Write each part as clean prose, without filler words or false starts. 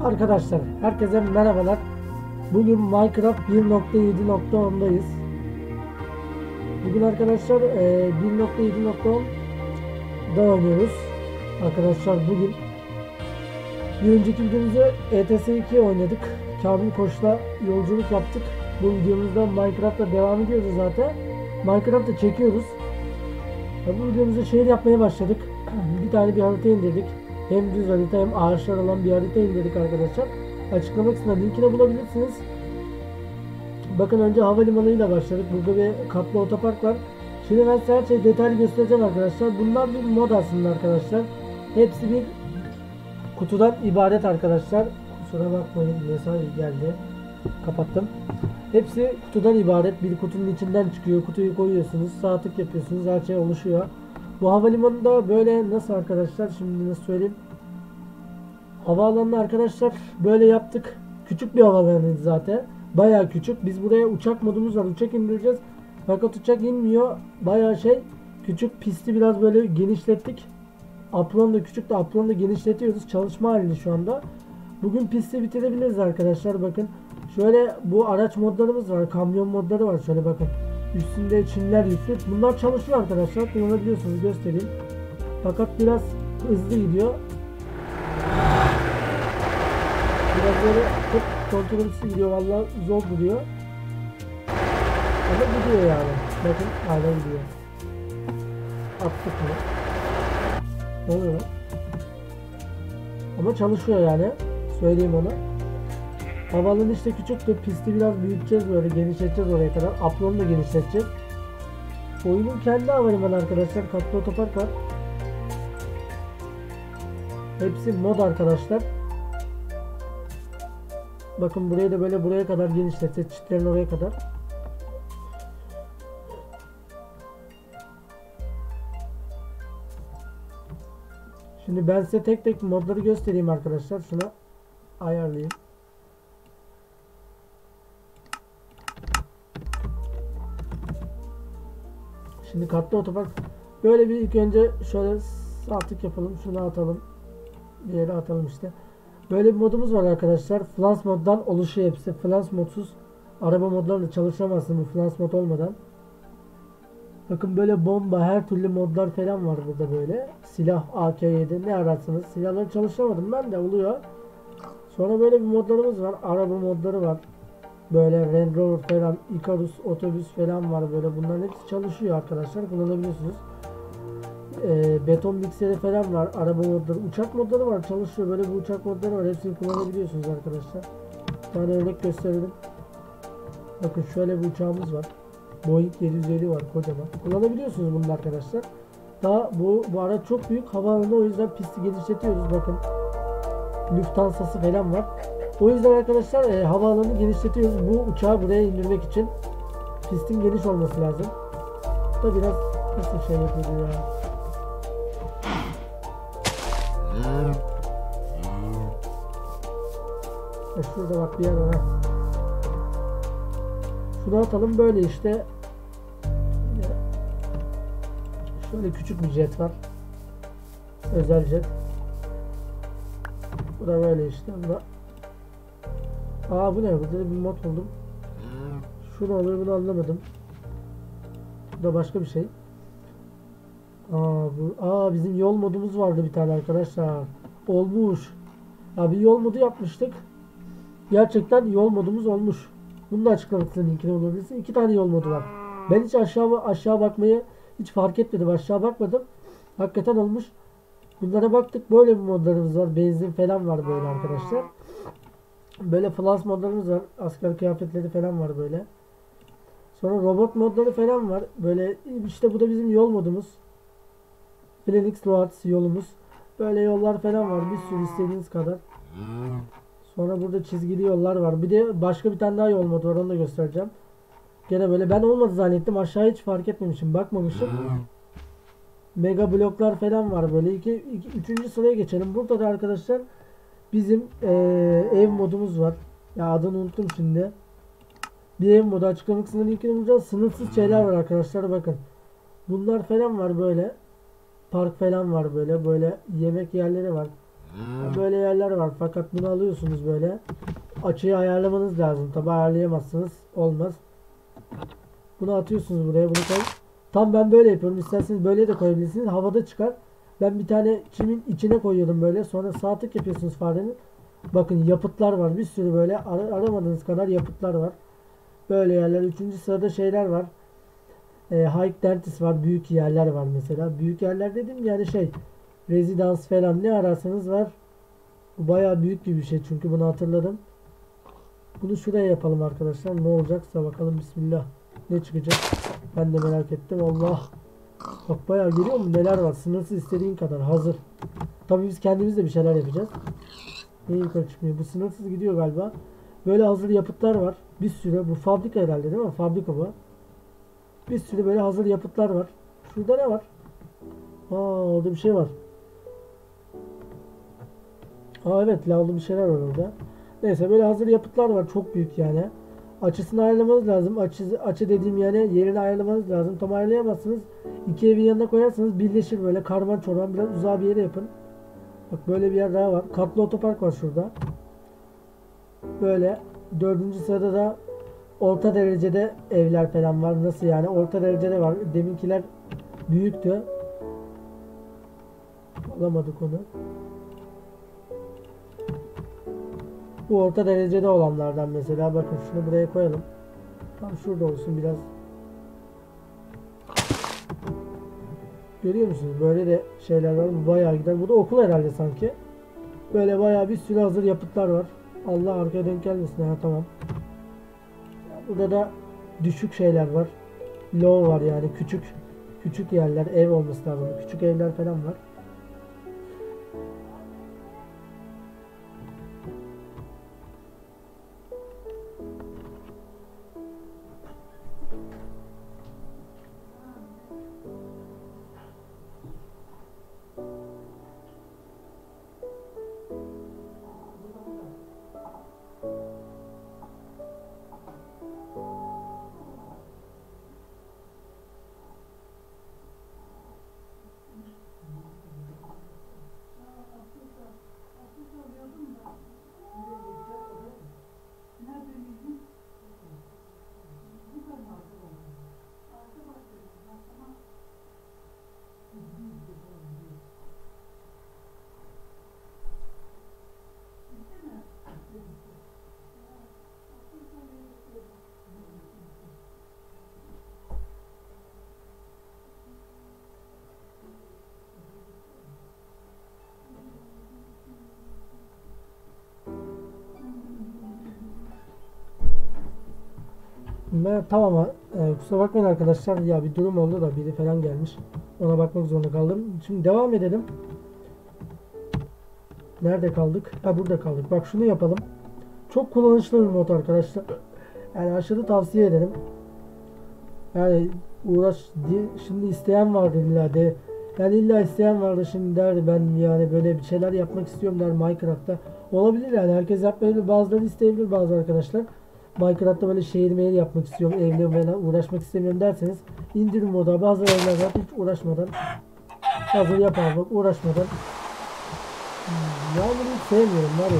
Arkadaşlar herkese merhabalar. Bugün Minecraft 1.7.10'dayız. Bugün arkadaşlar 1.7.10'da oynuyoruz. Arkadaşlar bugün bir önceki videomuzda ETS2 oynadık. Kamil Koç'la yolculuk yaptık. Bu videomuzda Minecraft'ta devam ediyoruz zaten. Minecraft'ta çekiyoruz. Bu videomuzda şehir yapmaya başladık. Bir tane bir harita indirdik. Hem düz harita hem ağaçlar olan bir harita indirdik arkadaşlar. Açıklama kısmında linkini bulabilirsiniz. Bakın önce havalimanıyla başladık. Burada bir katlı otopark var. Şimdi ben size her şeyi detaylı göstereceğim arkadaşlar. Bunlar bir mod aslında arkadaşlar. Hepsi bir kutudan ibaret arkadaşlar. Kusura bakmayın, mesaj geldi. Kapattım. Hepsi kutudan ibaret. Bir kutunun içinden çıkıyor. Kutuyu koyuyorsunuz. Sağ tık yapıyorsunuz. Her şey oluşuyor. Bu havalimanında böyle nasıl arkadaşlar? Şimdi nasıl söyleyeyim? Havaalanını arkadaşlar böyle yaptık. Küçük bir havaalanıydı zaten. Bayağı küçük. Biz buraya uçak modumuz var. Uçak indireceğiz. Fakat uçak inmiyor. Bayağı küçük, pisti biraz böyle genişlettik. Apron da küçük de apron da genişletiyoruz. Çalışma halinde şu anda. Bugün pisti bitirebiliriz arkadaşlar. Bakın. Şöyle bu araç modlarımız var. Kamyon modları var. Şöyle bakın. Üstünde çimler yüklü. Bunlar çalışıyor arkadaşlar. Kullanabiliyorsunuz. Göstereyim. Fakat biraz hızlı gidiyor. Biraz böyle çok kontrolsüz gidiyor. Vallahi zor duruyor. Ama gidiyor yani. Bakın hala gidiyor. Attık mı? Ne oluyor lan? Ama çalışıyor yani. Söyleyeyim onu. Havaalanı işte küçüktü. Pisti biraz büyüteceğiz böyle. Genişleteceğiz oraya kadar. Apronu da genişleteceğiz. Oyunun kendi havalimanı arkadaşlar. Katlı otopark var. Hepsi mod arkadaşlar. Bakın burayı da böyle buraya kadar genişleteceğiz. Çitlerin oraya kadar. Şimdi ben size tek tek modları göstereyim arkadaşlar. Şuna ayarlayayım. Şimdi katlı otopark böyle bir ilk önce şöyle sağ tık yapalım. Şunu atalım. Bir yere atalım işte. Böyle bir modumuz var arkadaşlar. Flans moddan oluşuyor hepsi. Flans modsuz araba modlarla çalışamazsın bu Flans mod olmadan. Bakın böyle bomba, her türlü modlar falan var burada böyle. Silah, AK-7 ne ararsanız. Silahları çalıştıramadım ben de oluyor. Sonra böyle bir modlarımız var. Araba modları var. Böyle Range Rover falan, Icarus otobüs falan var böyle. Bunların hepsi çalışıyor arkadaşlar. Kullanabiliyorsunuz. Beton mikseri falan var. Araba modları, uçak modları var. Çalışıyor. Böyle bir uçak modları var. Hepsini kullanabiliyorsunuz arkadaşlar. Bir tane örnek gösterelim. Bakın şöyle bir uçağımız var. Boeing 750 var kocaman. Kullanabiliyorsunuz bunu arkadaşlar. Daha bu araç çok büyük havaalanı, o yüzden pisti genişletiyoruz. Bakın Lufthansa'sı falan var. O yüzden arkadaşlar havaalanını genişletiyoruz. Bu uçağı buraya indirmek için pistin geniş olması lazım. Bu da biraz nasıl yapıyor ya. Şurada bak bir yer var. Şunu atalım böyle işte. Şöyle küçük bir jet var. Özel jet. Bu da böyle işte. Bu da... Bu ne? Burada bir mod buldum. Şu ne oluyor bunu anlamadım. Bu da başka bir şey. Bizim yol modumuz vardı bir tane arkadaşlar. Olmuş. Bir yol modu yapmıştık. Gerçekten yol modumuz olmuş. Bunu da açıklamasının linkini bulabilirsin. 2 tane yol modu var. Ben hiç aşağı bakmayı hiç fark etmedim. Aşağı bakmadım. Hakikaten olmuş. Bunlara baktık. Böyle bir modlarımız var. Benzin falan var böyle arkadaşlar. Böyle Flans modlarımız var. Asker kıyafetleri falan var böyle. Sonra robot modları falan var. Böyle işte bu da bizim yol modumuz. Phoenix Loads yolumuz. Böyle yollar falan var. Bir sürü istediğiniz kadar. Sonra burada çizgili yollar var. Bir de başka bir tane daha yol modu var. Onu da göstereceğim. Gene böyle ben olmadı zannettim. Aşağı hiç fark etmemişim. Bakmamışım. Mega bloklar falan var böyle. Üçüncü sıraya geçelim. Burada da arkadaşlar bizim ev modumuz var. Ya adını unuttum şimdi. Bir ev modu, açıklama kısmında linkini bulacağız. Sınırsız şeyler var arkadaşlar bakın. Bunlar falan var böyle. Park falan var böyle. Böyle yemek yerleri var. Böyle yerler var fakat bunu alıyorsunuz böyle. Açıyı ayarlamanız lazım. Tabi ayarlayamazsınız. Olmaz. Bunu atıyorsunuz buraya. Bunu koy. Tam ben böyle yapıyorum. İsterseniz böyle de koyabilirsiniz. Havada çıkar. Ben bir tane çimin içine koyuyordum böyle. Sonra sağ tık yapıyorsunuz farenin. Bakın yapıtlar var. Bir sürü böyle aramadığınız kadar yapıtlar var. Böyle yerler. Üçüncü sırada şeyler var. Hike Dentist var. Büyük yerler var mesela. Büyük yerler dedim yani şey. Rezidans falan ne ararsanız var. Bu bayağı büyük bir şey çünkü bunu hatırladım. Bunu şuraya yapalım arkadaşlar. Ne olacaksa bakalım bismillah. Ne çıkacak? Ben de merak ettim. Allah. Bak bayağı görüyor musun neler var? Sınırsız istediğin kadar hazır. Tabii biz kendimiz de bir şeyler yapacağız. Niye yukarı çıkmıyor? Bu sınırsız gidiyor galiba. Böyle hazır yapıtlar var. Bir sürü. Bu fabrika herhalde değil mi? Fabrika bu. Bir sürü böyle hazır yapıtlar var. Şurada ne var? Aa orada bir şey var. Aa evet lavlı bir şeyler var orada. Neyse böyle hazır yapıtlar var. Çok büyük yani. Açısını ayarlamanız lazım. Açı dediğim yani yerini ayarlamanız lazım. Tam ayarlayamazsınız. İki evin yanına koyarsanız birleşir böyle karman çorman. Biraz uzağa bir yere yapın. Bak böyle bir yer daha var. Katlı otopark var şurada. Böyle dördüncü sırada da orta derecede evler falan var. Nasıl yani? Orta derecede var. Deminkiler büyüktü. Alamadık onu. Bu orta derecede olanlardan mesela. Bakın şunu buraya koyalım. Tam şurada olsun biraz. Görüyor musunuz? Böyle de şeyler var. Bu bayağı gider. Bu da okul herhalde sanki. Böyle bayağı bir sürü hazır yapıtlar var. Allah arkaya denk gelmesin. Ha tamam. Burada da düşük şeyler var. Low var yani küçük küçük yerler. Ev olması lazım. Küçük evler falan var. Tamam kusura bakmayın arkadaşlar ya bir durum oldu da biri falan gelmiş. Ona bakmak zorunda kaldım. Şimdi devam edelim. Nerede kaldık? Ha burada kaldık. Bak şunu yapalım. Çok kullanışlı bir mod arkadaşlar. Yani aşırı tavsiye ederim. Yani şimdi isteyen vardı illa de. Yani illa isteyen vardı şimdi derdi ben yani böyle bir şeyler yapmak istiyorum der Minecraft'ta. Olabilir yani herkes yapmayabilir. Bazıları isteyebilir bazı arkadaşlar. Minecraft'ta böyle şehir meyil yapmak istiyorum. Evle böyle uğraşmak istemiyorum derseniz indirin moda. Bazı evler var hiç uğraşmadan. Hazır yapar bak uğraşmadan. Yani bunu hiç sevmiyorum var ya.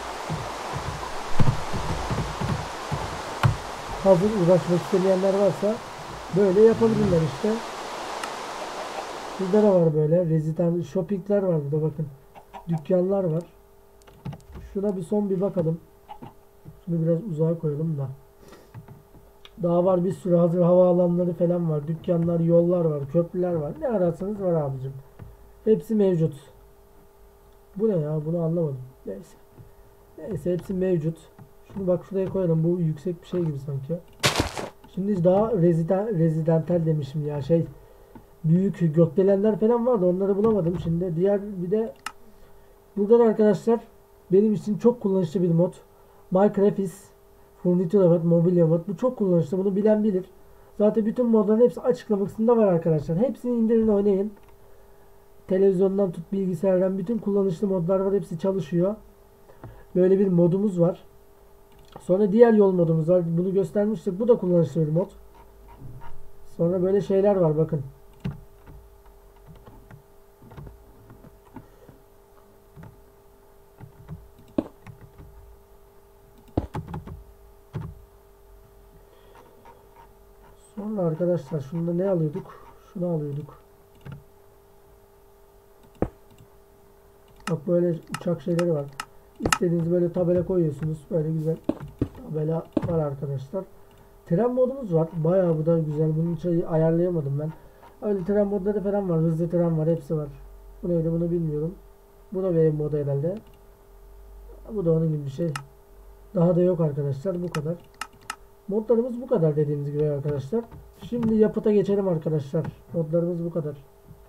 Hazır uğraşmak istemeyenler varsa böyle yapabilirler işte. Burada da var böyle rezidan shoppingler var burada bakın. Dükkanlar var. Şuna bir son bir bakalım. Şunu biraz uzağa koyalım da. Daha var bir sürü hazır havaalanları falan var. Dükkanlar, yollar var, köprüler var. Ne ararsanız var abicim. Hepsi mevcut. Bu ne ya? Bunu anlamadım. Neyse. Neyse hepsi mevcut. Şunu bak şuraya koyalım. Bu yüksek bir şey gibi sanki. Şimdi daha rezidental demişim ya şey. Büyük gökdelenler falan vardı. Onları bulamadım şimdi. Diğer bir de burada da arkadaşlar benim için çok kullanışlı bir mod. MyCrafis Furniture mod, mobilya mod. Bu çok kullanışlı. Bunu bilen bilir. Zaten bütün modların hepsi açıklama kısmında var arkadaşlar. Hepsini indirin oynayın. Televizyondan tut bilgisayardan bütün kullanışlı modlar var. Hepsi çalışıyor. Böyle bir modumuz var. Sonra diğer yol modumuz var. Bunu göstermiştik. Bu da kullanışlı bir mod. Sonra böyle şeyler var bakın. Sonra arkadaşlar şunda ne alıyorduk? Şunu alıyorduk. Bak böyle uçak şeyleri var. İstediğiniz böyle tabela koyuyorsunuz. Böyle güzel tabela var arkadaşlar. Tren modumuz var. Bayağı bu da güzel. Bunun için ayarlayamadım ben. Öyle tren modları falan var. Hızlı tren var. Hepsi var. Bu neydi bunu bilmiyorum. Bu da benim modu herhalde. Bu da onun gibi bir şey. Daha da yok arkadaşlar. Bu kadar. Modlarımız bu kadar dediğimiz gibi arkadaşlar. Şimdi yapıta geçelim arkadaşlar. Modlarımız bu kadar.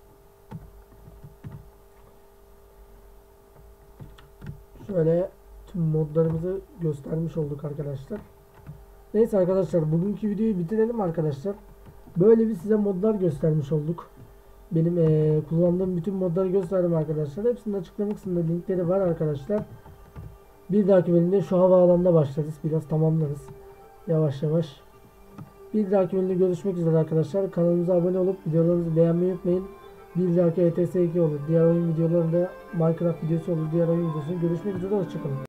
Şöyle tüm modlarımızı göstermiş olduk arkadaşlar. Neyse arkadaşlar bugünkü videoyu bitirelim arkadaşlar. Böyle bir size modlar göstermiş olduk. Benim kullandığım bütün modları gösterdim arkadaşlar. Hepsinin açıklama kısmında linkleri var arkadaşlar. Bir dahaki bölümde şu havaalanına başlarız. Biraz tamamlarız. Yavaş yavaş. Bir dahaki bölümde görüşmek üzere arkadaşlar. Kanalımıza abone olup videolarımızı beğenmeyi unutmayın. Bir dahaki ETS2 olur. Diğer oyun videolarında Minecraft videosu olur. Diğer oyun videosu. Görüşmek üzere. Hoşçakalın.